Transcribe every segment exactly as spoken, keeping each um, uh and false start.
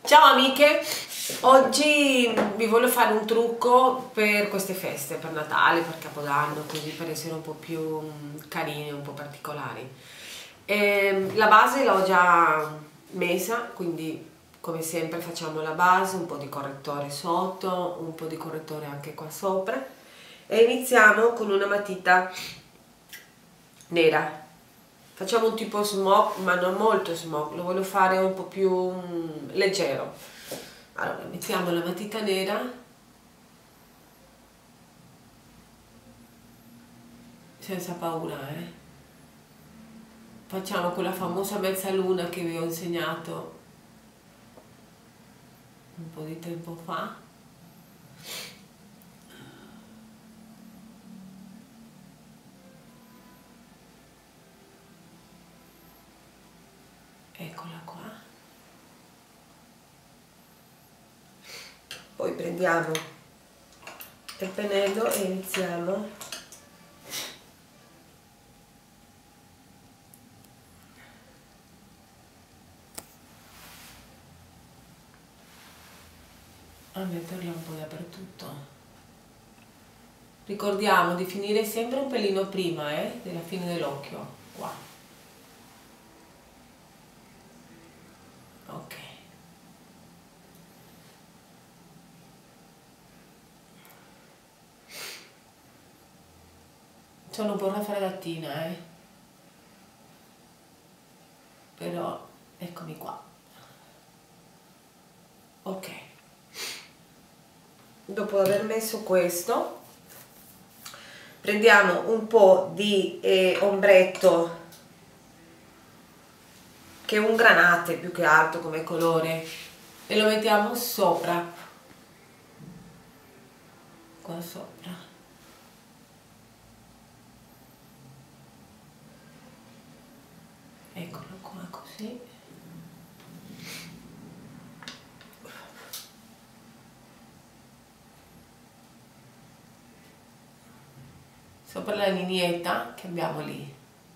Ciao amiche, oggi vi voglio fare un trucco per queste feste, per Natale, per Capodanno, così per essere un po' più carini, un po' particolari. E la base l'ho già messa, quindi come sempre facciamo la base, un po' di correttore sotto, un po' di correttore anche qua sopra e iniziamo con una matita nera. Facciamo un tipo smoke, ma non molto smoke, lo voglio fare un po' più mm, leggero. Allora, mettiamo la matita nera, senza paura, eh. Facciamo quella famosa mezzaluna che vi ho insegnato un po' di tempo fa. Eccola qua. Poi prendiamo il pennello e iniziamo a metterla un po' dappertutto. Ricordiamo di finire sempre un pelino prima eh, della fine dell'occhio, qua. Ok. Sono un po' raffreddatina, eh. Però eccomi qua. Ok. Dopo aver messo questo, prendiamo un po' di eh, ombretto, che è un granate più che altro come colore, e lo mettiamo sopra, qua sopra. Eccolo qua così. Sopra la lineetta che abbiamo lì.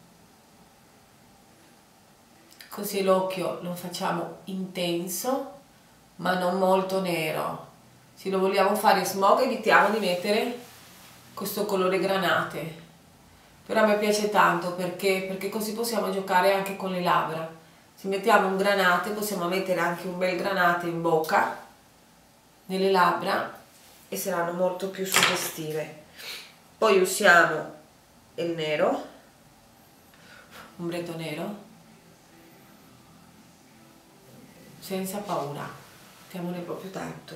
Così l'occhio lo facciamo intenso, ma non molto nero. Se lo vogliamo fare smoke evitiamo di mettere questo colore granate. Però a me piace tanto perché, perché così possiamo giocare anche con le labbra. Se mettiamo un granate possiamo mettere anche un bel granate in bocca, nelle labbra, e saranno molto più suggestive. Poi usiamo il nero, ombretto nero, senza paura, mettiamone proprio tanto.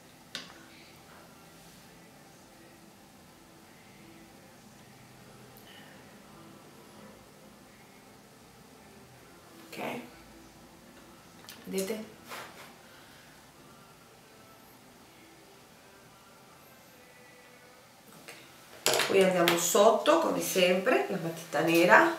Ok? Vedete? Okay. Poi andiamo sotto, come sempre, la matita nera.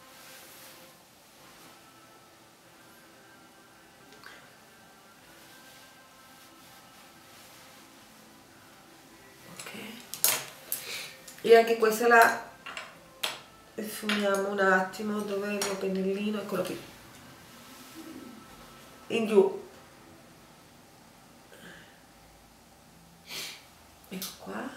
E anche questa la sfumiamo un attimo. Dov'è il mio pennellino? Eccolo qui, in giù, ecco qua.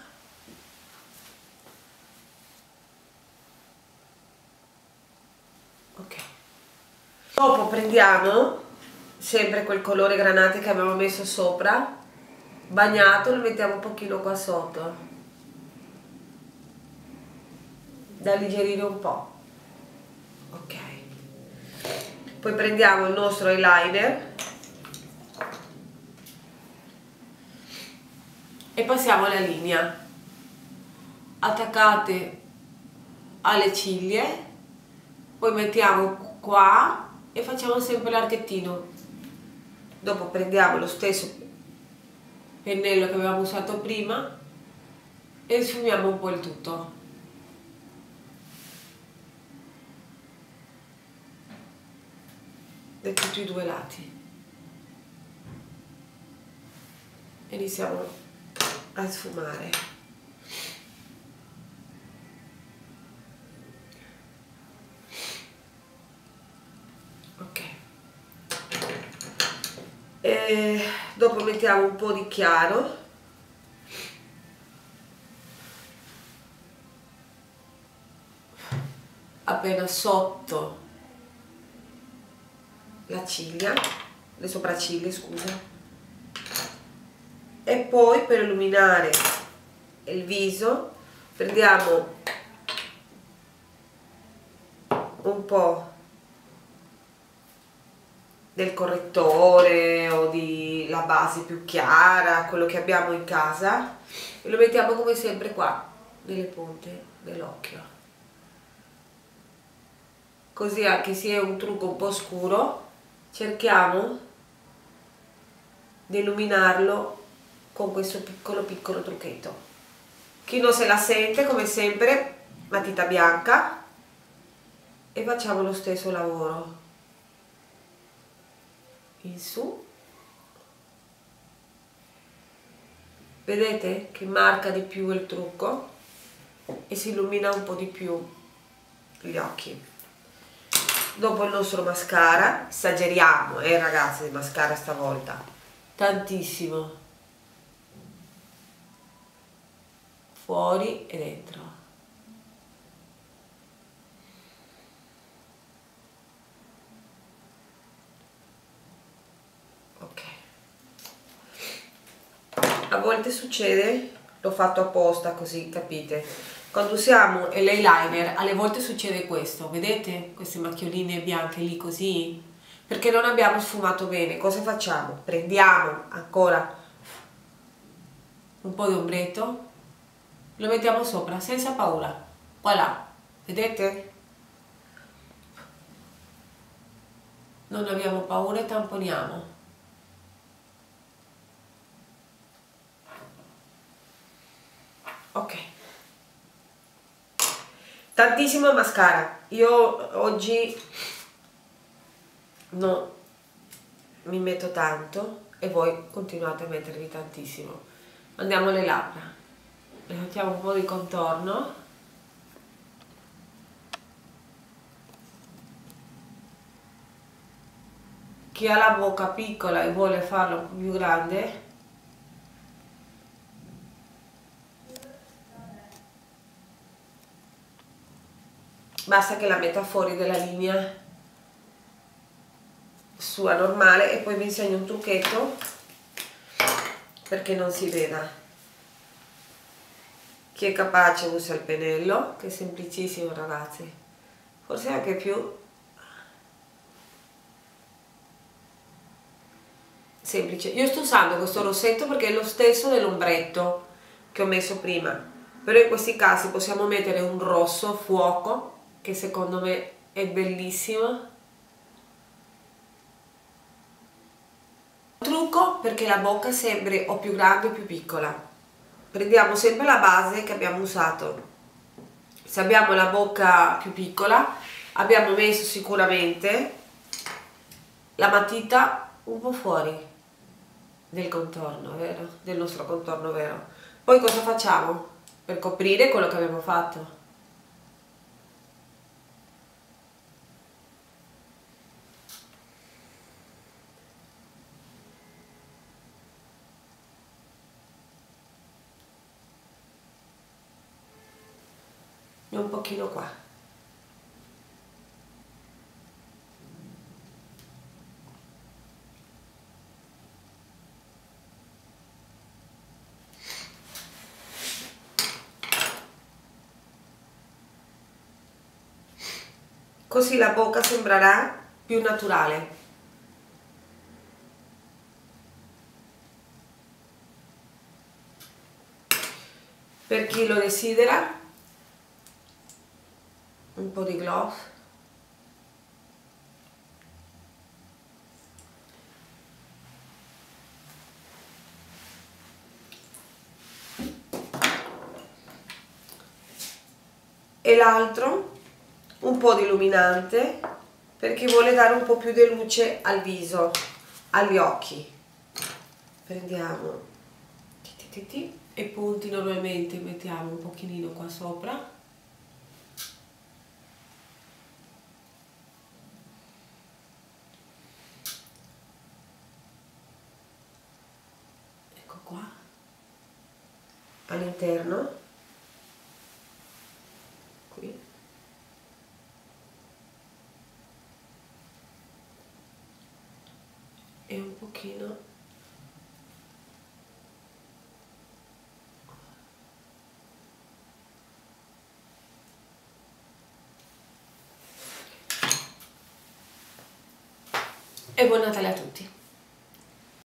Ok, dopo prendiamo sempre quel colore granate che abbiamo messo sopra, bagnato, lo mettiamo un pochino qua sotto, da alleggerire un po'. Ok, poi prendiamo il nostro eyeliner e passiamo alla linea, attaccate alle ciglia, poi mettiamo qua e facciamo sempre l'archettino. Dopo prendiamo lo stesso pennello che avevamo usato prima e sfumiamo un po' il tutto. Da tutti e due i lati. Iniziamo a sfumare. Ok. E E dopo mettiamo un po' di chiaro, appena sotto la ciglia, le sopracciglia, scusa, e poi per illuminare il viso prendiamo un po' del correttore o di la base più chiara, quello che abbiamo in casa, e lo mettiamo come sempre qua nelle punte dell'occhio, così anche se è un trucco un po' scuro cerchiamo di illuminarlo con questo piccolo piccolo trucchetto. Chi non se la sente, come sempre, matita bianca e facciamo lo stesso lavoro in su. Vedete che marca di più il trucco e si illumina un po' di più gli occhi. Dopo il nostro mascara, esageriamo, eh ragazzi, il mascara stavolta, tantissimo, fuori e dentro. Ok. A volte succede, l'ho fatto apposta così, capite? Quando usiamo l'eyeliner alle volte succede questo, vedete queste macchioline bianche lì così? Perché non abbiamo sfumato bene. Cosa facciamo? Prendiamo ancora un po' di ombretto, lo mettiamo sopra senza paura, voilà, vedete? Non abbiamo paura e tamponiamo. Ok. Tantissimo mascara. Io oggi no, mi metto tanto e voi continuate a mettervi tantissimo. Andiamo alle labbra, le mettiamo un po' di contorno, chi ha la bocca piccola e vuole farlo un po' più grande basta che la metta fuori dalla linea sua normale e poi vi insegno un trucchetto perché non si veda. Chi è capace usa il pennello, che è semplicissimo ragazzi, forse anche più semplice. Io sto usando questo rossetto perché è lo stesso dell'ombretto che ho messo prima, però in questi casi possiamo mettere un rosso fuoco che secondo me è bellissimo. Trucco perché la bocca sembri o più grande o più piccola. Prendiamo sempre la base che abbiamo usato. Se abbiamo la bocca più piccola abbiamo messo sicuramente la matita un po' fuori del contorno, vero? Del nostro contorno, vero? Poi cosa facciamo? Per coprire quello che abbiamo fatto. E un pochino qua. Così la bocca sembrerà più naturale. Per chi lo desidera, un po' di gloss. E l'altro un po' di illuminante per chi vuole dare un po' più di luce al viso, agli occhi. Prendiamo e punti, normalmente mettiamo un pochino qua sopra. all'interno, qui, e un pochino e buon Natale a tutti.